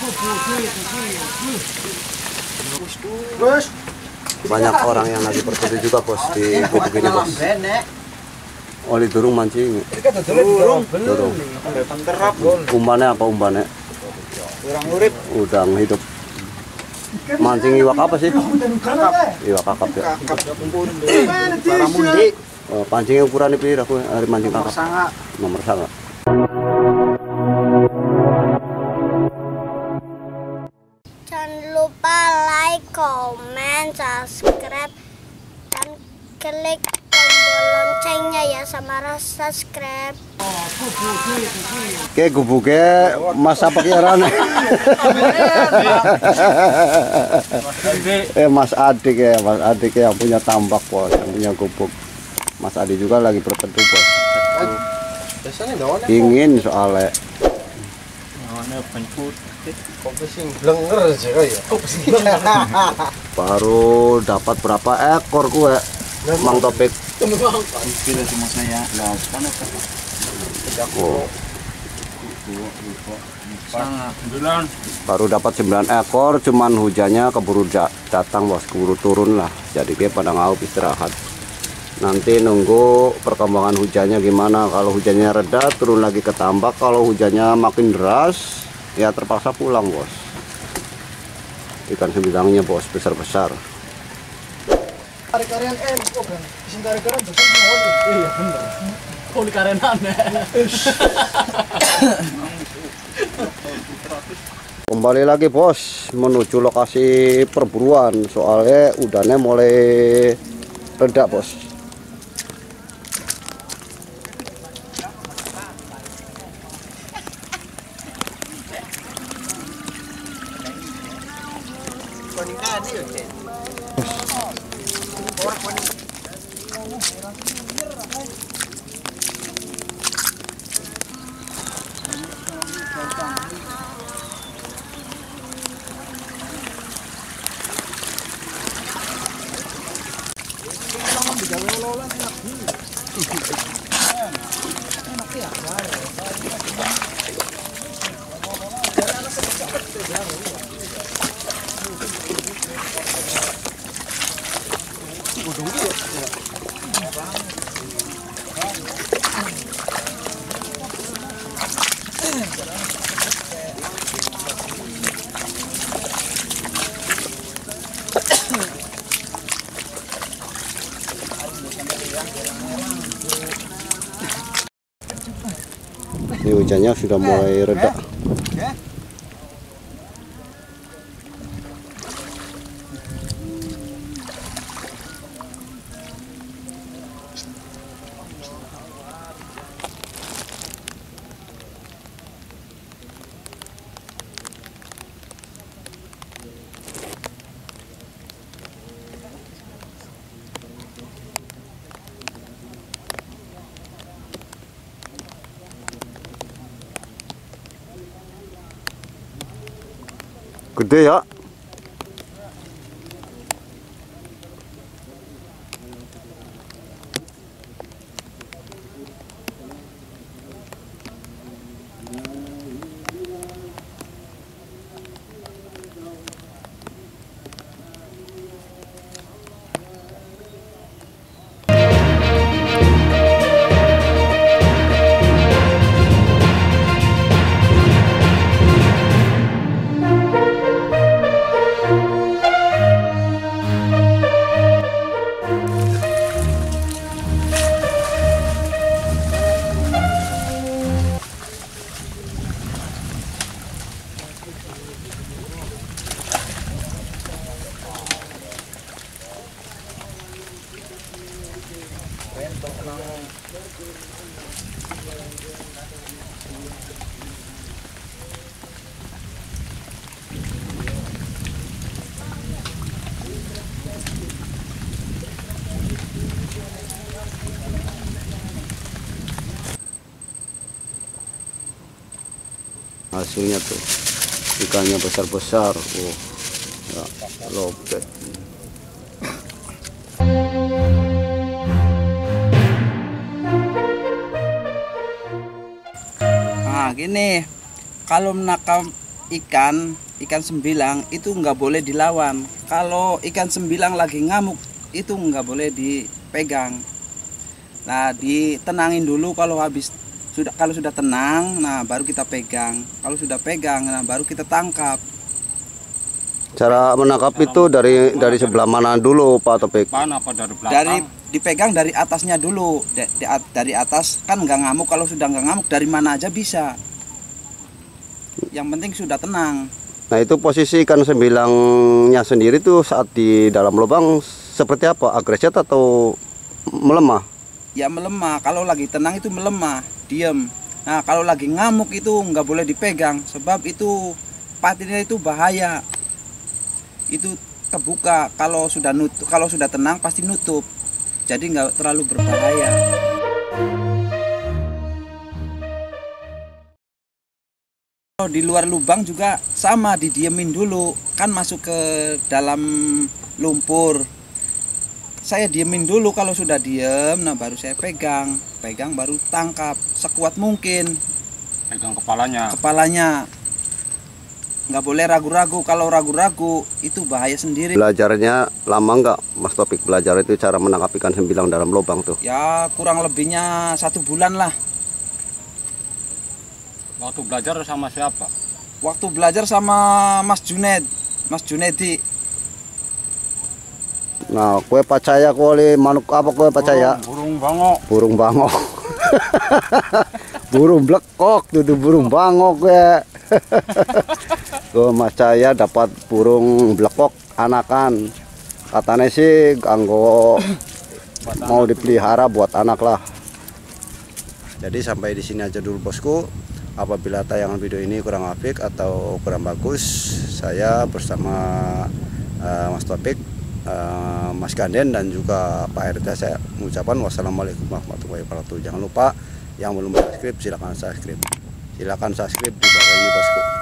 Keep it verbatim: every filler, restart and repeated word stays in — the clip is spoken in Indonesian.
Bos. Banyak orang yang lagi berkumpul juga bos di gubuk ini bos. Oli durung mancing. Durung. Durung. Terap. Umbannya apa umbannya? Urang urip. Udang hidup. Mancing iwak apa sih? Iwak kakap ya. Kakap kumpul. Para mundi. Oh, pancingnya ukuran ini aku hari mancing Nomor kakap. sanga. Nomor sanga. Jangan lupa like, comment, subscribe, dan klik tombol loncengnya ya sama rasa subscribe. Oke, gubuknya Mas apa kiaran? eh Mas Adik ya, Mas Adik yang punya tambak bos, yang punya gubuk. Mas Adik juga lagi berteduh bos. Dingin soalnya. Baru dapat berapa ekor kue, Mang Topik? Cuma saya. Oh. Sanga. Baru dapat sembilan ekor, cuman hujannya keburu datang bos, keburu turun lah. Jadi dia pada ngaup istirahat. Nanti nunggu perkembangan hujannya gimana. Kalau hujannya reda, turun lagi ke tambak. Kalau hujannya makin deras, ya terpaksa pulang bos. Ikan sembilangnya bos, besar-besar. Tarik-tarian eh, oh kan. Isin tarik-tarian besar semua. Iya bener. Oh di karenan. Kembali lagi bos, menuju lokasi perburuan. Soalnya udaranya mulai reda bos. Ini hujannya sudah mulai reda. Gede ya. Hasilnya tuh ikannya besar-besar. Oh ya, lobet. Nah gini, kalau menangkap ikan ikan sembilang itu nggak boleh dilawan. Kalau ikan sembilang lagi ngamuk itu nggak boleh dipegang. Nah, ditenangin dulu. Kalau habis sudah kalau sudah tenang, nah baru kita pegang. Kalau sudah pegang, nah baru kita tangkap. Cara menangkap itu dari dari sebelah mana dulu Pak Topik? Mana apa dari belakang? Dari dipegang dari atasnya dulu. Di- di- dari atas kan nggak ngamuk. Kalau sudah nggak ngamuk dari mana aja bisa. Yang penting sudah tenang. Nah itu posisi ikan sembilangnya sendiri tuh saat di dalam lubang seperti apa? Agresif atau melemah? Ya melemah. Kalau lagi tenang itu melemah, diem. Nah kalau lagi ngamuk itu nggak boleh dipegang, sebab itu patinnya itu bahaya. Itu kebuka. Kalau sudah nutup, kalau sudah tenang pasti nutup. Jadi nggak terlalu berbahaya. Kalau di luar lubang juga sama, didiemin dulu. Kan masuk ke dalam lumpur. Saya diemin dulu. Kalau sudah diem, nah baru saya pegang. Pegang baru tangkap sekuat mungkin Pegang kepalanya. kepalanya. Nggak boleh ragu-ragu. Kalau ragu-ragu itu bahaya sendiri. Belajarnya lama nggak Mas Topik belajar itu cara menangkap ikan sembilang dalam lubang tuh? Ya kurang lebihnya satu bulan lah. Waktu belajar sama siapa? Waktu belajar sama Mas Junaid, Mas Junaidi. Nah, kue percaya kue manuk apa kue percaya? Burung, burung bangok. Burung bangok. Burung blekok, tuh burung bangok ya. Gue percaya dapat burung blekok anakan. Katanya sih anggo mau dipelihara buat anak lah. Jadi sampai di sini aja dulu bosku. Apabila tayangan video ini kurang apik atau kurang bagus, saya bersama uh, Mas Topik, uh, Mas Ganden dan juga Pak R T saya mengucapkan wassalamualaikum warahmatullahi wabarakatuh. Jangan lupa yang belum subscribe silakan subscribe. Silakan subscribe di bawah ini bosku.